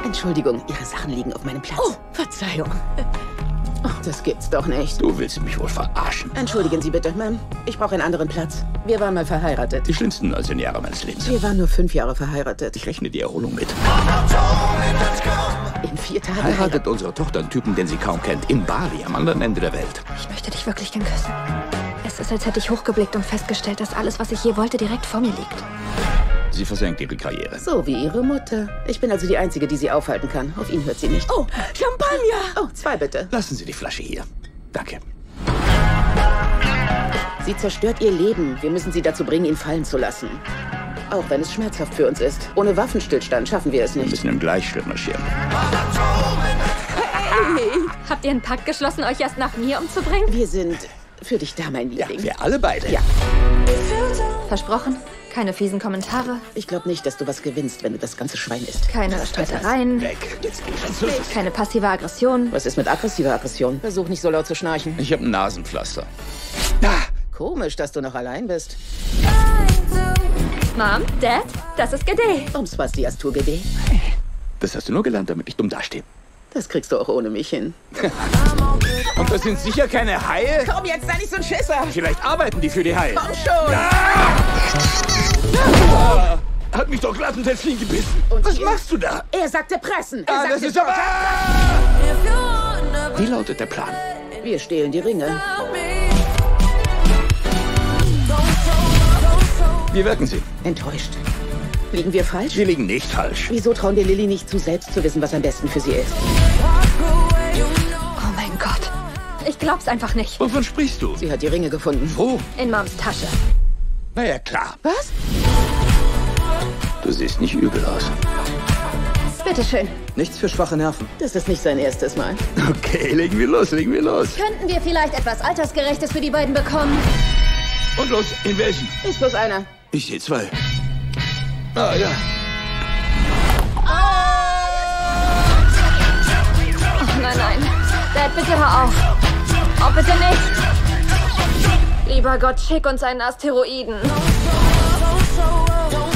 Entschuldigung, Ihre Sachen liegen auf meinem Platz. Oh, Verzeihung. Oh, das gibt's doch nicht. Du willst mich wohl verarschen. Entschuldigen Sie bitte, Ma'am. Ich brauche einen anderen Platz. Wir waren mal verheiratet. Die schlimmsten 19 Jahre meines Lebens. Wir waren nur 5 Jahre verheiratet. Ich rechne die Erholung mit. In 4 Tagen Heiratet unsere Tochter einen Typen, den sie kaum kennt, in Bali, am anderen Ende der Welt. Ich möchte dich wirklich gern küssen. Es ist, als hätte ich hochgeblickt und festgestellt, dass alles, was ich je wollte, direkt vor mir liegt. Sie versenkt ihre Karriere. So wie Ihre Mutter. Ich bin also die Einzige, die sie aufhalten kann. Auf ihn hört sie nicht. Oh, Champagner! Oh, 2 bitte. Lassen Sie die Flasche hier. Danke. Sie zerstört ihr Leben. Wir müssen sie dazu bringen, ihn fallen zu lassen. Auch wenn es schmerzhaft für uns ist. Ohne Waffenstillstand schaffen wir es Wir nicht. müssen im Gleichschritt marschieren. Hey! Habt ihr einen Pakt geschlossen, euch erst nach mir umzubringen? Wir sind für dich da, mein Ja, Liebling. wir alle beide. Ja. Versprochen? Keine fiesen Kommentare? Ich glaube nicht, dass du was gewinnst, wenn du das ganze Schwein isst. Keine Streitereien? Weg. Jetzt geh schon zu. Keine passive Aggression? Was ist mit aggressiver Aggression? Versuch nicht so laut zu schnarchen. Ich habe ein Nasenpflaster. Komisch, dass du noch allein bist. Mom, Dad, das ist Gede. Ums was die Astur-GD? Das hast du nur gelernt, damit ich dumm dastehe. Das kriegst du auch ohne mich hin. Und das sind sicher keine Haie? Komm jetzt, sei nicht so ein Schisser! Vielleicht arbeiten die für die Haie. Komm schon! Hat mich doch glatt ins Händchen gebissen. Und Was hier- machst du da? Er sagte pressen! Er Ah, das sagte ist aber... Wie lautet der Plan? Wir stehlen die Ringe. Wie wirken sie? Enttäuscht. Liegen wir falsch? Sie liegen nicht falsch. Wieso trauen wir Lilly nicht zu, selbst zu wissen, was am besten für sie ist? Oh mein Gott. Ich glaub's einfach nicht. Wovon sprichst du? Sie hat die Ringe gefunden. Wo? In Moms Tasche. Na ja, klar. Was? Du siehst nicht übel aus. Bitteschön. Nichts für schwache Nerven. Das ist nicht sein erstes Mal. Okay, legen wir los, legen wir los. Könnten wir vielleicht etwas Altersgerechtes für die beiden bekommen? Und los, in welchen? Ist bloß einer. Ich sehe 2. Ah, ja. Oh nein, nein. Dad, bitte hör auf. Oh, bitte nicht. Lieber Gott, schick uns einen Asteroiden.